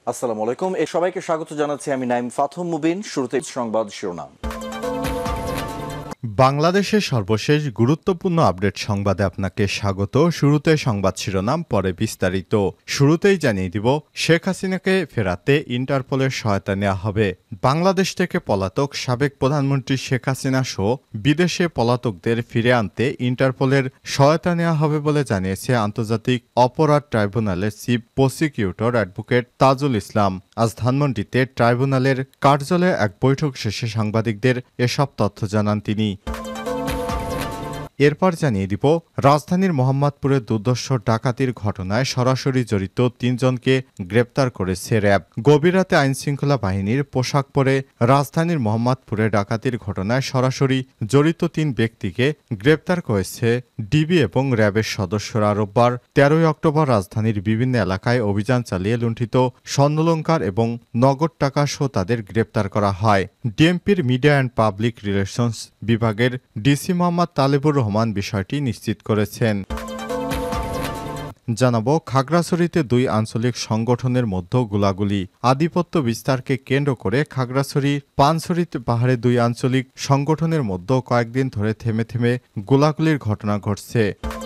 আসসালামু আলাইকুম। এই সবাইকে স্বাগত জানাচ্ছি আমি নাইম ফাথম মুবিন। শুরুতে সংবাদ শিরোনাম। বাংলাদেশের সর্বশেষ গুরুত্বপূর্ণ আপডেট সংবাদে আপনাকে স্বাগত। শুরুতে সংবাদ শিরোনাম, পরে বিস্তারিত। শুরুতেই জানিয়ে দিব, শেখ হাসিনাকে ফেরাতে ইন্টারপোলের সহায়তা নেওয়া হবে। বাংলাদেশ থেকে পলাতক সাবেক প্রধানমন্ত্রী শেখ হাসিনা সহ বিদেশে পলাতকদের ফিরে আনতে ইন্টারপোলের সহায়তা নেওয়া হবে বলে জানিয়েছে আন্তর্জাতিক অপরাধ ট্রাইব্যুনালের chief prosecutor advocate Tajul Islam. আজ ধানমন্ডিতে ট্রাইব্যুনালের কার্যালয়ে এক বৈঠক শেষে সাংবাদিকদের এসব তথ্য জানান তিনি। এরপর জানিয়ে দিব, রাজধানীর মোহাম্মদপুরে দুর্ধর্ষ ডাকাতির ঘটনায় সরাসরি জড়িত ৩ জনকে গ্রেপ্তার করেছে র্যাব। গভীর রাতে আইনশৃঙ্খলা বাহিনীর পোশাক পরে রাজধানীর মোহাম্মদপুরে ডাকাতির ঘটনায় সরাসরি জড়িত ৩ ব্যক্তিকে গ্রেপ্তার করেছে ডিবি এবং র্যাবের সদস্যরা। রোববার ১৩ অক্টোবর রাজধানীর বিভিন্ন এলাকায় অভিযান চালিয়ে লুণ্ঠিত স্বর্ণালংকার এবং নগদ টাকা সহ তাদের গ্রেপ্তার করা হয়। ডিএমপির মিডিয়া অ্যান্ড পাবলিক রিলেশনস বিভাগের ডিসি মোহাম্মদ তালেবুর রহমান বিষয়টি নিশ্চিত করেছেন। জানাবো, খাগড়াছড়িতে 2 আঞ্চলিক সংগঠনের মধ্যে গোলাগুলি। আধিপত্য বিস্তারকে কেন্দ্র করে খাগড়াছড়ি পানছড়িতে পাহাড়ে 2 আঞ্চলিক সংগঠনের মধ্যে কয়েকদিন ধরে থেমে থেমে গোলাগুলির ঘটনা ঘটছে।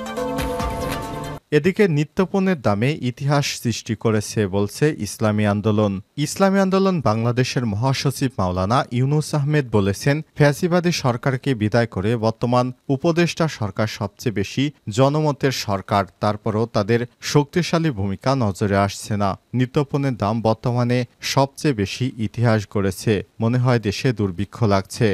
এদিকে নিত্যপণ্যের দামে ইতিহাস সৃষ্টি করেছে বলছে ইসলামী আন্দোলন। ইসলামী আন্দোলন বাংলাদেশের মহাসচিব মাওলানা ইউনুস আহমেদ বলেছেন, ফ্যাসিবাদী সরকারকে বিদায় করে বর্তমান উপদেষ্টা সরকার সবচেয়ে বেশি জনমতের সরকার। তারপরও তাদের শক্তিশালী ভূমিকা নজরে আসছে না। নিত্যপণ্যের দাম বর্তমানে সবচেয়ে বেশি ইতিহাস গড়েছে। মনে হয় দেশে দুর্ভিক্ষ লাগছে।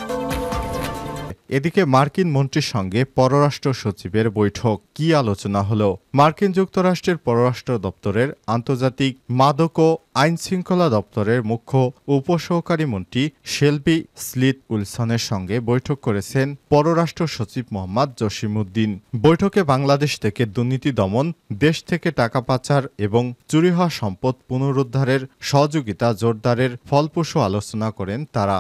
এদিকে মার্কিন মন্ত্রীর সঙ্গে পররাষ্ট্র সচিবের বৈঠক। কি আলোচনা হলো? মার্কিন যুক্তরাষ্ট্রের পররাষ্ট্র দপ্তরের আন্তর্জাতিক মাদক ও আইনশৃঙ্খলা দপ্তরের মুখ্য উপসহকারী মন্ত্রী শেলবি স্লিথ উইলসনের সঙ্গে বৈঠক করেছেন পররাষ্ট্র সচিব মোহাম্মদ জসিমউদ্দিন। বৈঠকে বাংলাদেশ থেকে দুর্নীতি দমন, দেশ থেকে টাকা পাচার এবং চুরি হওয়া সম্পদ পুনরুদ্ধারের সহযোগিতা জোরদারের ফলপ্রসূ আলোচনা করেন তারা।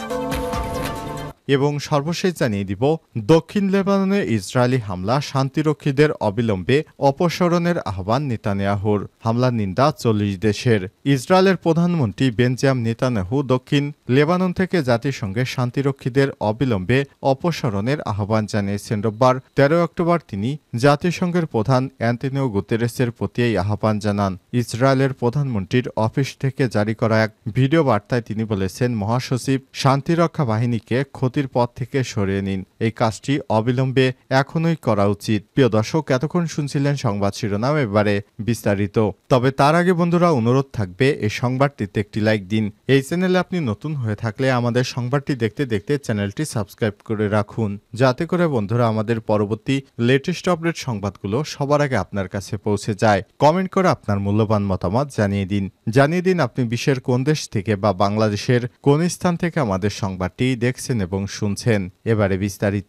এবং সর্বশেষ জানিয়ে দিব, দক্ষিণ লেবাননে ইসরায়েলি হামলা, শান্তিরক্ষীদের অবিলম্বে অপসারণের আহ্বান নেতানিয়াহুর। হামলার নিন্দা 40 দেশের। ইসরায়েলের প্রধানমন্ত্রী বেঞ্জামিন নেতানিয়াহু দক্ষিণ লেবানন থেকে জাতিসংঘের শান্তিরক্ষীদের অবিলম্বে অপসারণের আহ্বান জানিয়েছেন। রোববার 13 অক্টোবর তিনি জাতিসংঘের প্রধান অ্যান্টনিও গুতেরেসের প্রতি এই আহ্বান জানান। ইসরায়েলের প্রধানমন্ত্রীর অফিস থেকে জারি করা এক ভিডিও বার্তায় তিনি বলেছেন, মহাসচিব শান্তিরক্ষা বাহিনীকে ক্ষতির পথ থেকে সরিয়ে নিন। এই কাজটি অবিলম্বে এখনই করা উচিত। প্রিয় দর্শক, এতক্ষণ শুনছিলেন সংবাদ শিরোনাম, এবারে বিস্তারিত। তবে তার আগে বন্ধুরা, অনুরোধ থাকবে এই সংবাদটিতে একটি লাইক দিন। এই চ্যানেলে আপনি নতুন হয়ে থাকলে আমাদের সংবাদটি দেখতে দেখতে চ্যানেলটি সাবস্ক্রাইব করে রাখুন, যাতে করে বন্ধুরা আমাদের পরবর্তী লেটেস্ট আপডেট সংবাদগুলো সবার আগে আপনার কাছে পৌঁছে যায়। কমেন্ট করে আপনার মূল্যবান মতামত জানিয়ে দিন আপনি বিশ্বের কোন দেশ থেকে বা বাংলাদেশের কোন স্থান থেকে আমাদের সংবাদটি দেখছেন এবং শুনছেন। এবারে বিস্তারিত।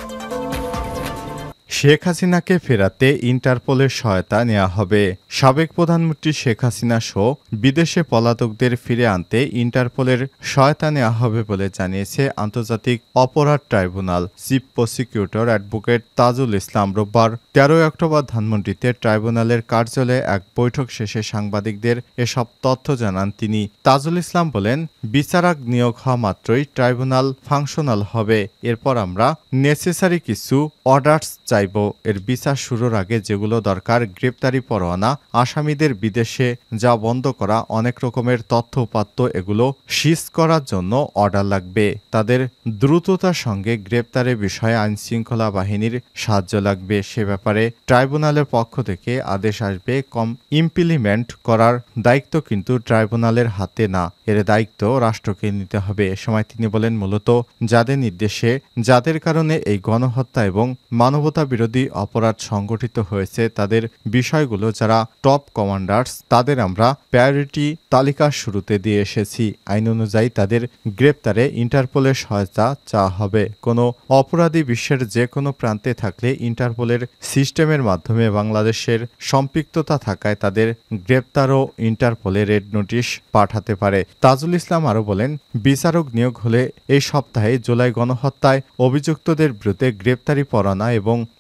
শেখ হাসিনাকে ফেরাতে ইন্টারপোলের সহায়তা নেওয়া হবে। সাবেক প্রধানমন্ত্রী শেখ হাসিনা সহ বিদেশে পলাতকদের ফিরে আনতে ইন্টারপোলের সহায়তা নেওয়া হবে বলে জানিয়েছে আন্তর্জাতিক অপরাধ tribunal chief prosecutor advocate Tajul Islam. রোববার 13 অক্টোবর ধানমন্ডিতে ট্রাইব্যুনালের কার্যালয়ে এক বৈঠক শেষে সাংবাদিকদের এসব তথ্য জানান তিনি। তাজুল ইসলাম বলেন, বিচারক নিয়োগ হওয়া মাত্রই ট্রাইব্যুনাল ফাংশনাল হবে। এরপর আমরা নেসেসারি কিছু অর্ডারস চাইব। এর বিচার শুরুর আগে যেগুলো দরকার, গ্রেপ্তারি পরোয়ানা, আসামিদের বিদেশে যা বন্ধ করা, অনেক রকমের তথ্য উপাত্ত, এগুলো সিজ করার জন্য অর্ডার লাগবে। তাদের দ্রুততার সঙ্গে গ্রেপ্তারের বিষয়ে আইনশৃঙ্খলা বাহিনীর সাহায্য লাগবে। সে ব্যাপারে ট্রাইব্যুনালের পক্ষ থেকে আদেশ আসবে। ইমপ্লিমেন্ট করার দায়িত্ব কিন্তু ট্রাইব্যুনালের হাতে না, এর দায়িত্ব রাষ্ট্রকে নিতে হবে। এ সময় তিনি বলেন, মূলত যাদের নির্দেশে, যাদের কারণে এই গণহত্যা এবং মানবতা বিরোধী অপরাধ সংগঠিত হয়েছে, তাদের বিষয়গুলো যারা টপ কমান্ডার্স, তাদের আমরা প্রায়োরিটি তালিকার শুরুতে দিয়ে এসেছি। আইন অনুযায়ী তাদের গ্রেপ্তারে ইন্টারপোলের সহায়তা চাওয়া হবে। কোনো অপরাধী বিশ্বের যে কোনো প্রান্তে থাকলে ইন্টারপোলের সিস্টেমের মাধ্যমে বাংলাদেশের সম্পৃক্ততা থাকায় তাদের গ্রেপ্তারও ইন্টারপোলে রেড নোটিশ পাঠাতে পারে। তাজুল ইসলাম আরও বলেন, বিচারক নিয়োগ হলে এই সপ্তাহে জুলাই গণহত্যায় অভিযুক্তদের বিরুদ্ধে গ্রেপ্তারি পরোয়ানা এবং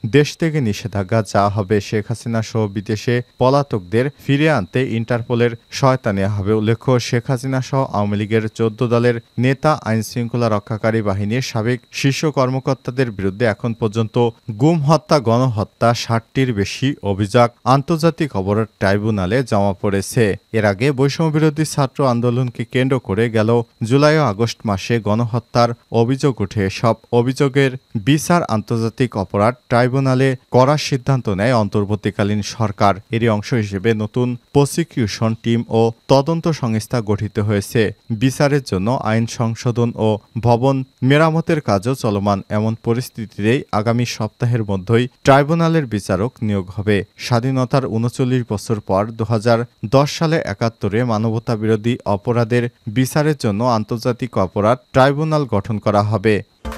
দেশ থেকে নিষেধাজ্ঞা চাওয়া হবে। শেখ হাসিনা সহ বিদেশে পলাতকদের ফিরিয়ে আনতে ইন্টারপোলের সহায়তা নেওয়া হবে। উল্লেখ্য, শেখ হাসিনা সহ আওয়ামী লীগের ১৪ দলের নেতা, আইনশৃঙ্খলা রক্ষাকারী বাহিনীর সাবেক শীর্ষ কর্মকর্তাদের বিরুদ্ধে এখন পর্যন্ত গুম, হত্যা, গণহত্যা ৬০টির বেশি অভিযোগ আন্তর্জাতিক অপরাধ ট্রাইব্যুনালে জমা পড়েছে। এর আগে বৈষম্যবিরোধী ছাত্র আন্দোলনকে কেন্দ্র করে গেল জুলাই ও আগস্ট মাসে গণহত্যার অভিযোগ ওঠে। সব অভিযোগের বিচার আন্তর্জাতিক অপরাধ ট্রাইব্যুনালে করার সিদ্ধান্ত নেয় অন্তর্বর্তীকালীন সরকার। এরই অংশ হিসেবে নতুন প্রসিকিউশন টিম ও তদন্ত সংস্থা গঠিত হয়েছে। বিচারের জন্য আইন সংশোধন ও ভবন মেরামতের কাজও চলমান। এমন পরিস্থিতিতেই আগামী সপ্তাহের মধ্যেই ট্রাইব্যুনালের বিচারক নিয়োগ হবে। স্বাধীনতার ৩৯ বছর পর ২০১০ সালে ৭১-এ মানবতাবিরোধী অপরাধের বিচারের জন্য আন্তর্জাতিক অপরাধ ট্রাইব্যুনাল গঠন করা হবে।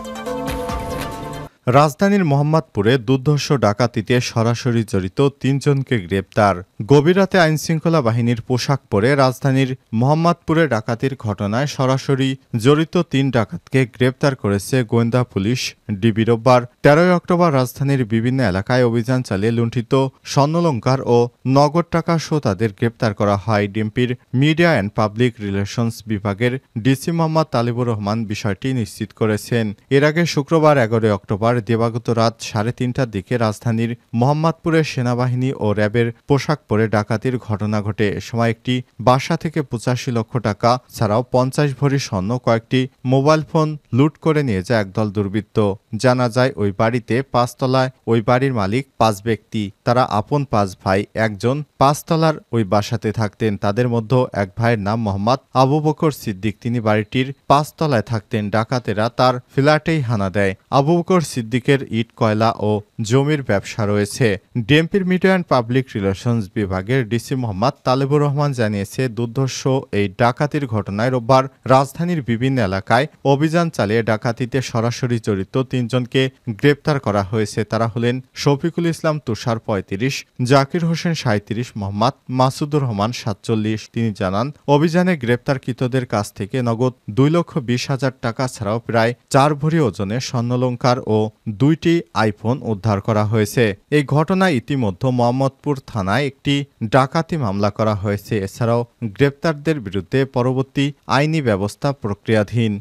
রাজধানীর মোহাম্মদপুরে দুর্ধর্ষ ডাকাতিতে সরাসরি জড়িত ৩ জনকে গ্রেপ্তার। গভীর রাতে আইনশৃঙ্খলা বাহিনীর পোশাক পরে রাজধানীর মোহাম্মদপুরে ডাকাতির ঘটনায় সরাসরি জড়িত ৩ ডাকাতকে গ্রেপ্তার করেছে গোয়েন্দা পুলিশ ডিবি। রোববার ১৩ অক্টোবর রাজধানীর বিভিন্ন এলাকায় অভিযান চালিয়ে লুণ্ঠিত স্বর্ণালংকার ও নগদ টাকা সহ তাদের গ্রেপ্তার করা হয়। ডিএমপির মিডিয়া অ্যান্ড পাবলিক রিলেশনস বিভাগের ডিসি মোহাম্মদ তালিবুর রহমান বিষয়টি নিশ্চিত করেছেন। এর আগে শুক্রবার ১১ অক্টোবর দিবাগত রাত ৩:৩০টার দিকে রাজধানীর মোহাম্মদপুরে সেনাবাহিনী ও র্যাবের পোশাক পরে ডাকাতির ঘটনা ঘটে। এ সময় একটি বাসা থেকে ৮৫ লক্ষ টাকা ছাড়াও ৫০ ভরি স্বর্ণ, কয়েকটি মোবাইল ফোন লুট করে নিয়ে যায় একদল দুর্বৃত্ত। জানা যায় ওই বাড়িতে ৫ তলায় ওই বাড়ির মালিক ৫ ব্যক্তি। তারা আপন ৫ ভাই। একজন ৫ তলার ওই বাসাতে থাকতেন। তাদের মধ্যে এক ভাইয়ের নাম মোহাম্মদ আবু বকর সিদ্দিক। তিনি বাড়িটির ৫ তলায় থাকতেন। ডাকাতেরা তার ফ্ল্যাটেই হানা দেয়। আবু বকর সিদ্দিকের ইট, কয়লা ও জমির ব্যবসা রয়েছে। ডিএমপির মিডিয়া অ্যান্ড পাবলিক রিলেশনস বিভাগের ডিসি মোহাম্মদ তালিবুর রহমান জানিয়েছে, দুর্ধর্ষ এই ডাকাতির ঘটনায় রোববার রাজধানীর বিভিন্ন এলাকায় অভিযান চালিয়ে ডাকাতিতে সরাসরি জড়িত ৩ জনকে গ্রেপ্তার করা হয়েছে। তারা হলেন শফিকুল ইসলাম তুষার ৩৫, জাকির হোসেন ৩৭, মোহাম্মদ মাসুদুর রহমান ৪৭। তিনি জানান, অভিযানে গ্রেপ্তারকৃতদের কাছ থেকে নগদ ২,২০,০০০ টাকা ছাড়াও প্রায় ৪ ভরি ওজনের স্বর্ণালংকার ও ২টি আইফোন উদ্ধার করা হয়েছে। এই ঘটনায় ইতিমধ্যে মোহাম্মদপুর থানায় একটি ডাকাতি মামলা করা হয়েছে। এছাড়াও গ্রেপ্তারদের বিরুদ্ধে পরবর্তী আইনি ব্যবস্থা প্রক্রিয়াধীন।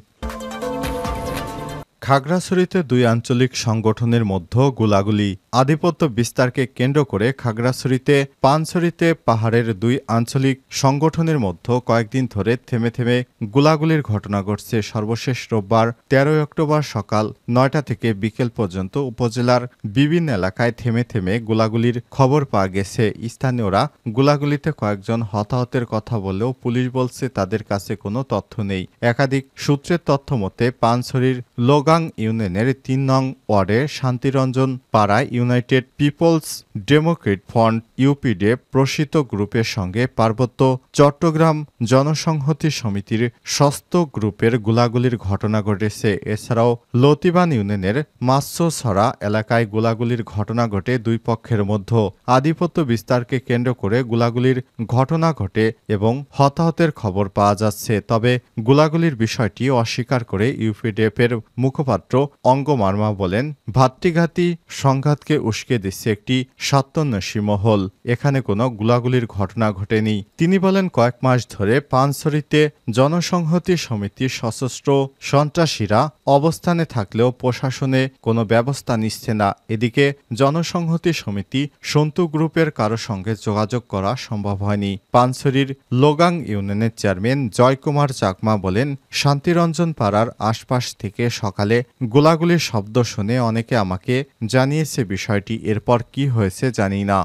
খাগড়াছড়িতে ২ আঞ্চলিক সংগঠনের মধ্যে গোলাগুলি। আধিপত্য বিস্তারকে কেন্দ্র করে খাগড়াছড়িতে পানছড়িতে পাহাড়ের ২ আঞ্চলিক সংগঠনের মধ্যে কয়েকদিন ধরে থেমে থেমে গোলাগুলির ঘটনা ঘটছে। সর্বশেষ রোববার ১৩ অক্টোবর সকাল ৯টা থেকে বিকেল পর্যন্ত উপজেলার বিভিন্ন এলাকায় থেমে থেমে গোলাগুলির খবর পাওয়া গেছে। স্থানীয়রা গোলাগুলিতে কয়েকজন হতাহতের কথা বললেও পুলিশ বলছে তাদের কাছে কোনো তথ্য নেই। একাধিক সূত্রের তথ্য মতে পানছড়ির লোগাং ইউনিয়নের ৩ নং ওয়ার্ডের শান্তিরঞ্জন পাড়ায় ইউনাইটেড পিপলস ডেমোক্রেট ফ্রন্ট ইউপিডে প্রসিত গ্রুপের সঙ্গে পার্বত্য চট্টগ্রাম জনসংহতি সমিতির ষষ্ঠ গ্রুপের গোলাগুলির ঘটনা ঘটেছে। এছাড়াও লতিবান ইউনিয়নের মাছছড়া এলাকায় গোলাগুলির ঘটনা ঘটে। দুই পক্ষের মধ্যে আধিপত্য বিস্তারকে কেন্দ্র করে গোলাগুলির ঘটনা ঘটে এবং হতাহতের খবর পাওয়া যাচ্ছে। তবে গোলাগুলির বিষয়টি অস্বীকার করে ইউপিডিএফের মুখপাত্র অঙ্গ মার্মা বলেন, ভাতৃঘাতী সংঘাতকে উস্কে দিচ্ছে একটি স্বার্থান্বেষী মহল। এখানে কোনো গোলাগুলির ঘটনা ঘটেনি। তিনি বলেন, কয়েক মাস ধরে পানছড়িতে জনসংহতি সমিতির সশস্ত্র সন্ত্রাসীরা অবস্থানে থাকলেও প্রশাসনে কোনো ব্যবস্থা নিচ্ছে না। এদিকে জনসংহতি সমিতি সন্তু গ্রুপের কারো সঙ্গে যোগাযোগ করা সম্ভব হয়নি। পানছড়ির লোগাং ইউনিয়নের চেয়ারম্যান জয়কুমার চাকমা বলেন, শান্তিরঞ্জন পাড়ার আশপাশ থেকে সকালে গোলাগুলির শব্দ শুনে অনেকে আমাকে জানিয়েছে বিষয়টি। এরপর কি হয়েছে জানি না।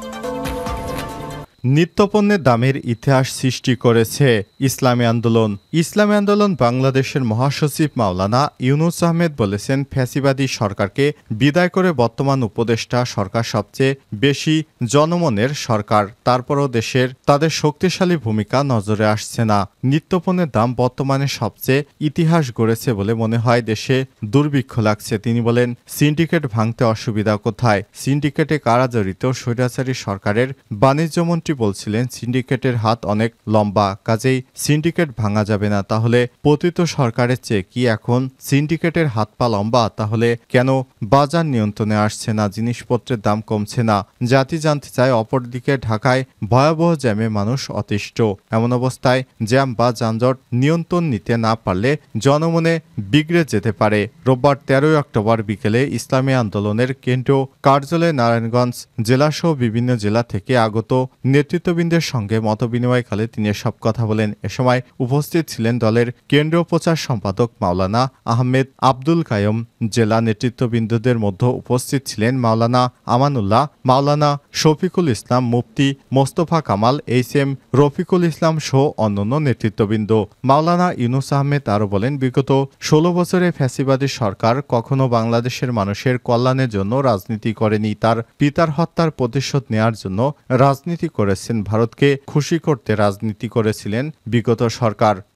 নিত্যপণ্যের দামের ইতিহাস সৃষ্টি করেছে ইসলামী আন্দোলন। ইসলামী আন্দোলন বাংলাদেশের মহাসচিব মাওলানা ইউনুস আহমেদ বলেছেন, ফ্যাসিবাদী সরকারকে বিদায় করে বর্তমান উপদেষ্টা সরকার সবচেয়ে বেশি জনমনের সরকার। তারপরও দেশের তাদের শক্তিশালী ভূমিকা নজরে আসছে না। নিত্যপণ্যের দাম বর্তমানে সবচেয়ে ইতিহাস গড়েছে বলে মনে হয়। দেশে দুর্ভিক্ষ লাগছে। তিনি বলেন, সিন্ডিকেট ভাঙতে অসুবিধা কোথায়? সিন্ডিকেটে কারা জড়িত? স্বৈরাচারী সরকারের বাণিজ্যমন্ত্রী বলছিলেন সিন্ডিকেটের হাত অনেক লম্বা, কাজেই সিন্ডিকেট ভাঙা যাবে না। তাহলে পতিত সরকারের চেয়ে কি এখন সিন্ডিকেটের হাত পা লম্বা? তাহলে কেন বাজার নিয়ন্ত্রণে আসছে না, জিনিসপত্রের দাম কমছে না? জাতি জানতে চায়। অপরদিকে ঢাকায় ভয়াবহ জ্যামে মানুষ অতিষ্ঠ। এমন অবস্থায় জ্যাম বা যানজট নিয়ন্ত্রণ নিতে না পারলে জনমনে বিগড়ে যেতে পারে। রোববার 13 অক্টোবর বিকেলে ইসলামী আন্দোলনের কেন্দ্রীয় কার্যালয়ে নারায়ণগঞ্জ জেলাসহ বিভিন্ন জেলা থেকে আগত নেতৃত্ববৃন্দের সঙ্গে মতবিনিময়কালে তিনি এসব কথা বলেন। এ সময় উপস্থিত ছিলেন দলের কেন্দ্রীয় প্রচার সম্পাদক মাওলানা আহমেদ আব্দুল কায়ুম। জেলা নেতৃত্ববৃন্দদের মধ্যে উপস্থিত ছিলেন মাওলানা আমানুল্লাহ, মাওলানা শফিকুল ইসলাম, মুফতি মোস্তফা কামাল, এইচ.এম. রফিকুল ইসলাম সহ অন্যান্য নেতৃত্ববৃন্দ। মাওলানা ইউনুস আহমেদ আরও বলেন, বিগত 16 বছরে ফ্যাসিবাদী সরকার কখনো বাংলাদেশের মানুষের কল্যাণের জন্য রাজনীতি করেনি। তার পিতার হত্যার প্রতিশোধ নেয়ার জন্য রাজনীতি করেছেন। ভারতকে খুশি করতে রাজনীতি করেছিলেন বিগত সরকার।